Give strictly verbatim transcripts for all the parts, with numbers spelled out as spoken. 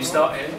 start here.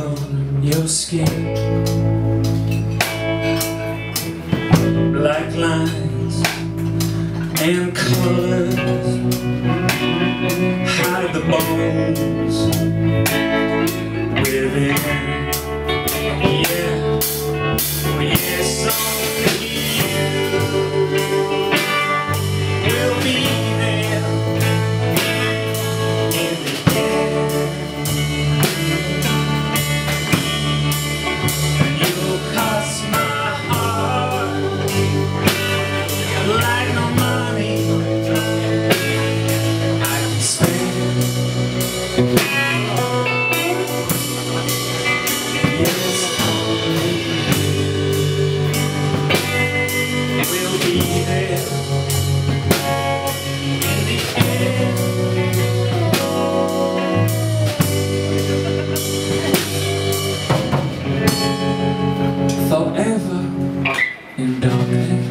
on your skin. Black lines and colors hide the bones within. Yeah, oh yes, only you will be there in the end. You'll cost my heart like no money I can spend. Yes, only you will be there in the end. Forever in darkness.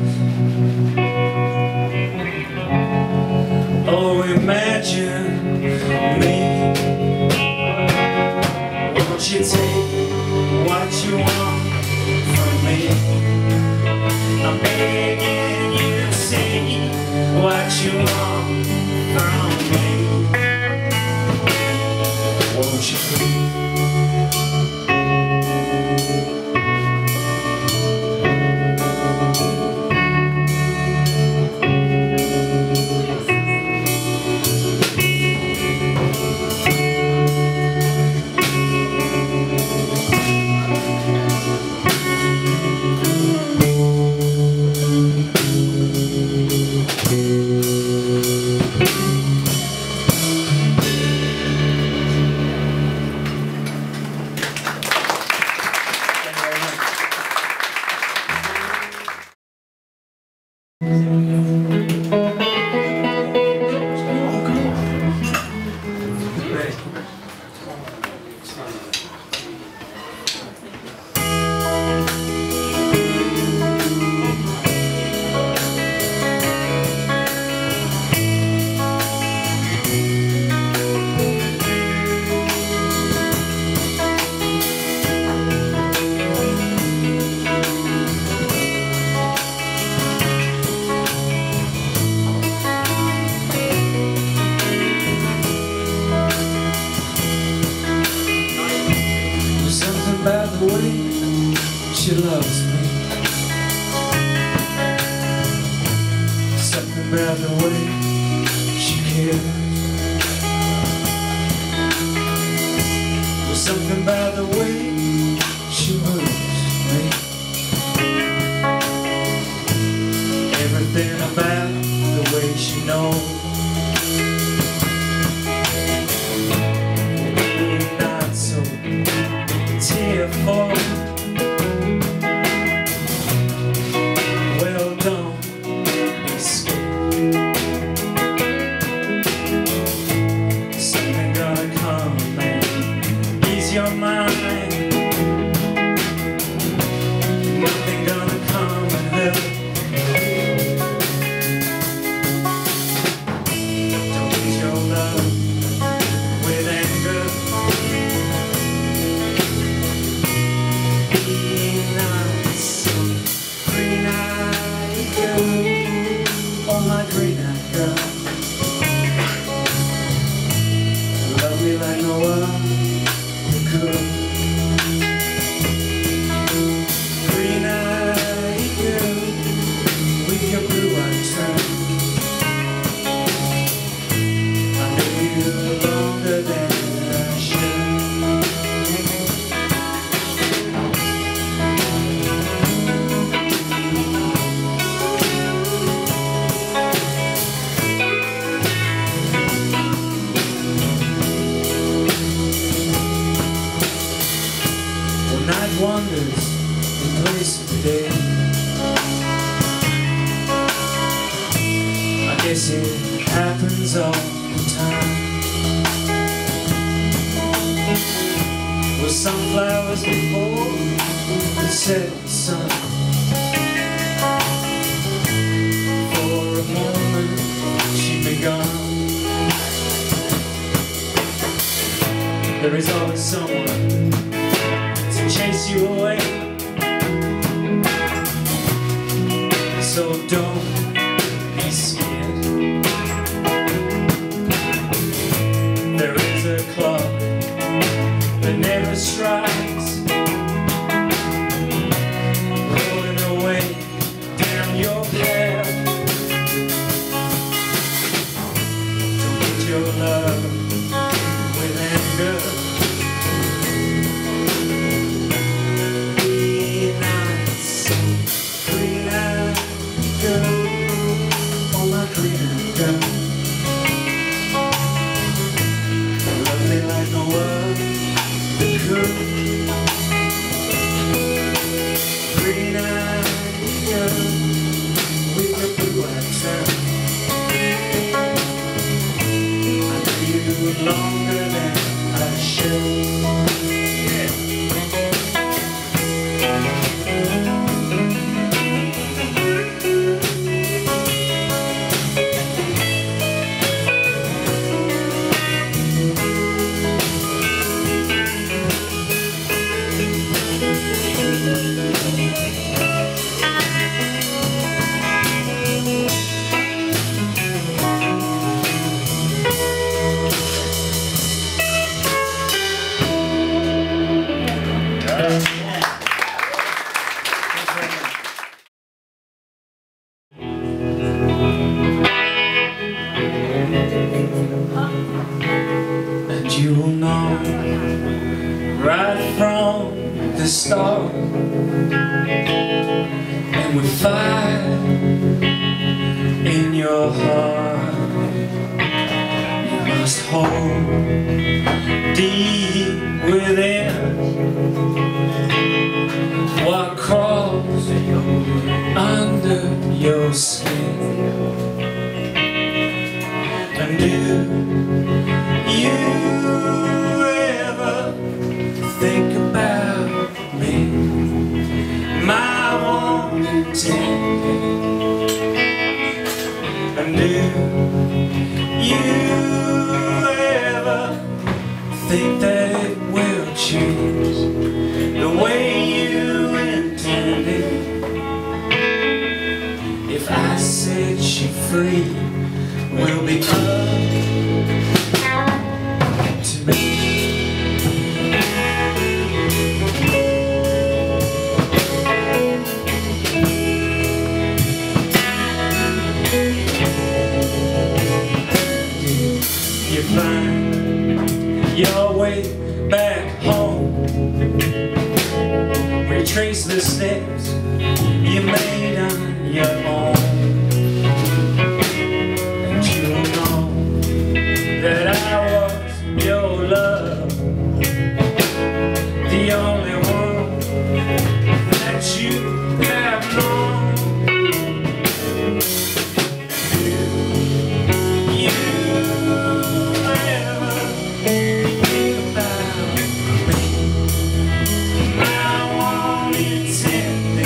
Oh, imagine me. Won't you take what you want from me? I'm begging you to say what you want from me. Won't you please? About the way she loves me, something about the way she cares, well, something about the way she moves me, everything about the way she knows. Well, don't be scared. Something gonna come and ease your mind. Nothing gonna come and hurt. Don't use your love with anger. Oh, my green-eyed girl, love me like no other could. Green-eyed girl, with your blue-eyed tongue, I know you longer than I should. Night wanders in place of day. I guess it happens all the time. With sunflowers before the setting sun. For a moment she'd be gone. There is always someone chase you away. So don't be scared. There is a clock that never strikes, rolling away down your path. Don't get your love with anger. Be nice, green eyed girl, oh my green eyed girl. Love me like no other could. Green eyed girl with your blue eyes out. I know you longer than I should. And you will know right from the start, and with fire in your heart, you must hold deep within what crawls under your skin. And do you ever think about me, my one intended? And do you ever think that it will change the way you intended? If I set you free, will be up to me. You find your way back home, retrace the steps you made on your own. That I was your love, the only one that you have known. Do you ever think about me, my one intended?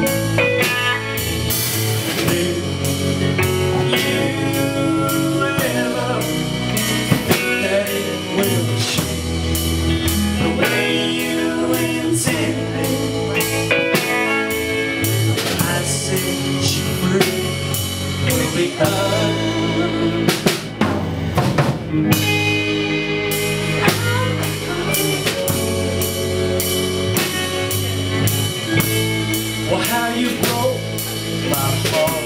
Do you ever that it will change the way you intended? I set you free, will be up. Well, how you broke my heart.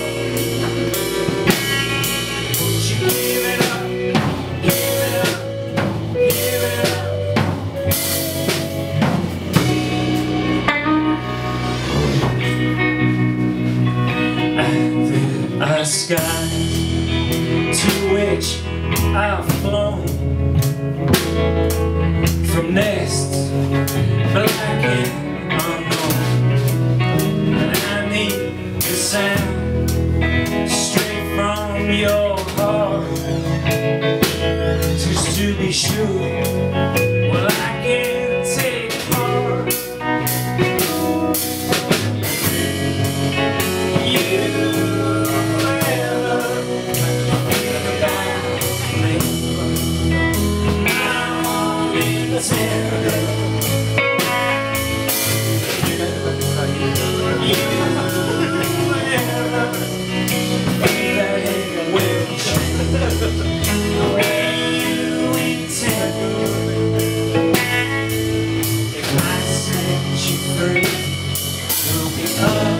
You gave it up, gave it up, gave it up. And the our skies to which I've flown, from nests black and unknown, and I need the sound straight from your heart, just to be sure. Well, I can take heart. You you free. You'll be up.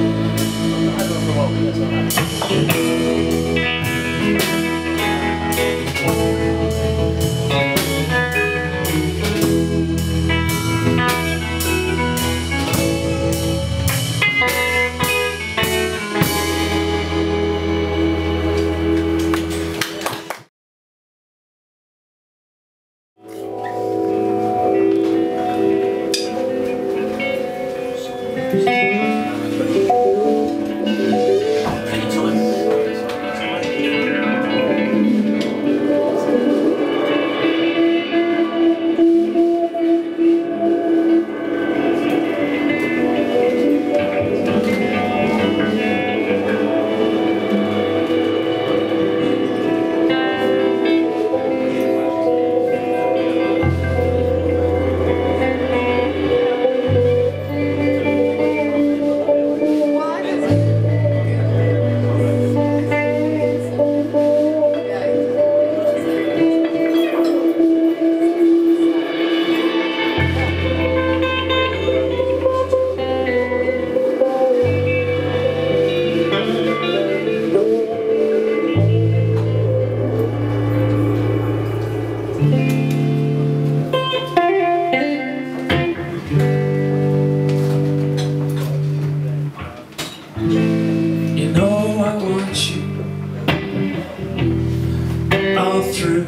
Through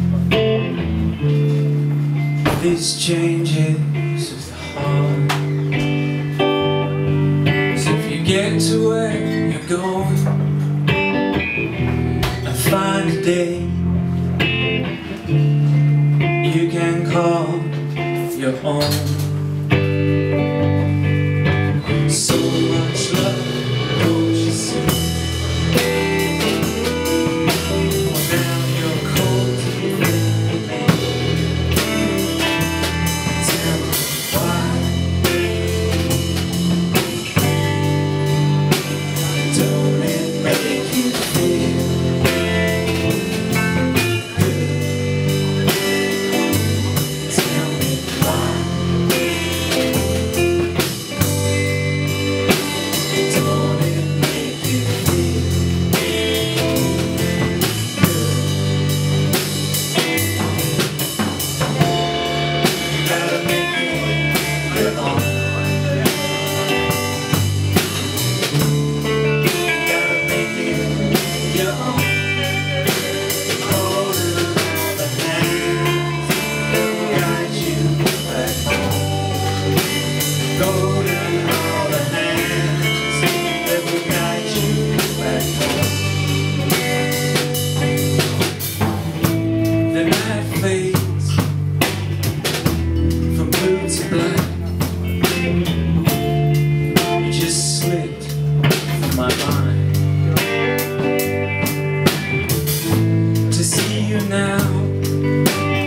these changes of the heart, so if you get to where you're going and find a day you can call your own. So much love, don't you see?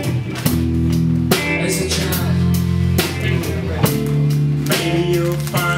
You'll find